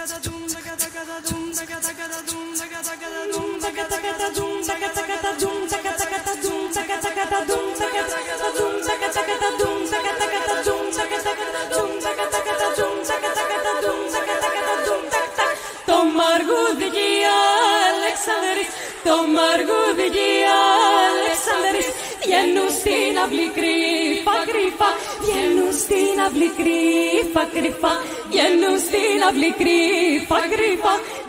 Το μαργούδι Αλεξανδρής, το μαργούδι Αλεξανδρής, βγαίνουν στην αυλή κρύφα κρύφα, βγαίνουν στην αυλή κρύφα κρύφα, βγαίνουν στην αυλή κρύφα κρύφα.